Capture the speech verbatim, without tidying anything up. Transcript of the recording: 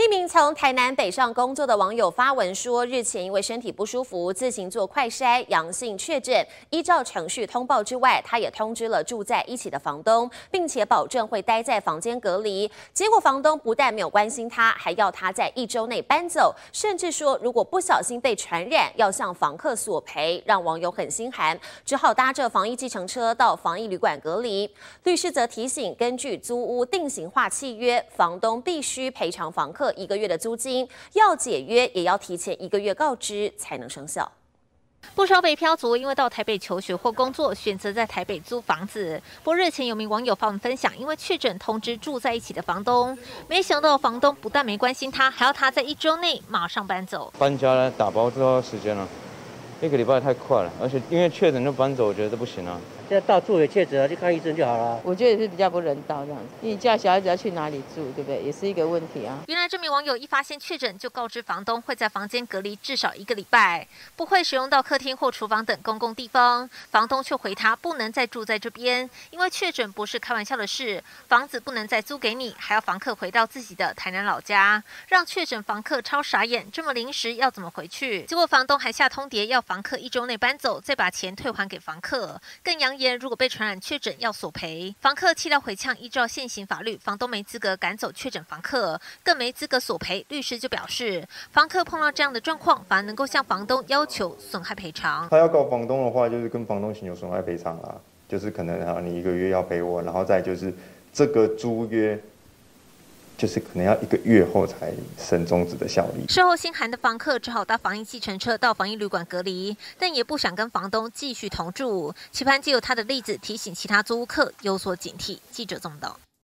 一名从台南北上工作的网友发文说，日前因为身体不舒服，自行做快筛，阳性确诊。依照程序通报之外，他也通知了住在一起的房东，并且保证会待在房间隔离。结果房东不但没有关心他，还要他在一周内搬走，甚至说如果不小心被传染，要向房客索赔，让网友很心寒，只好搭着防疫计程车到防疫旅馆隔离。律师则提醒，根据租屋定型化契约，房东必须赔偿房客一个月的租金，要解约也要提前一个月告知才能生效。 不少北漂族因为到台北求学或工作，选择在台北租房子。不过日前有名网友发文分享，因为确诊通知住在一起的房东，没想到房东不但没关心他，还要他在一周内马上搬走。 搬家呢，打包都要时间了，一个礼拜太快了，而且因为确诊就搬走，我觉得不行啊。 现在到住也确诊了，去看医生就好了。 我觉得也是比较不人道这样子，你叫小孩子要去哪里住，对不对？也是一个问题啊。 原来这名网友一发现确诊就告知房东会在房间隔离至少一个礼拜，不会使用到客厅或厨房等公共地方。房东却回他不能再住在这边，因为确诊不是开玩笑的事，房子不能再租给你，还要房客回到自己的台南老家，让确诊房客超傻眼，这么临时要怎么回去？结果房东还下通牒要房客一周内搬走，再把钱退还给房客，更扬言如果被传染确诊要索赔。房客气到回呛，依照现行法律，房东没资格赶走确诊房客，更没资格索赔。律师就表示，房客碰到这样的状况，反而能够向房东要求损害赔偿。 他要告房东的话，就是跟房东请求损害赔偿啦，就是可能啊，你一个月要赔我，然后再就是这个租约。就是可能要一个月后才生终止的效力。 事后心寒的房客只好搭防疫计程车到防疫旅馆隔离，但也不想跟房东继续同住，期盼藉由他的例子提醒其他租屋客有所警惕。记者这么道。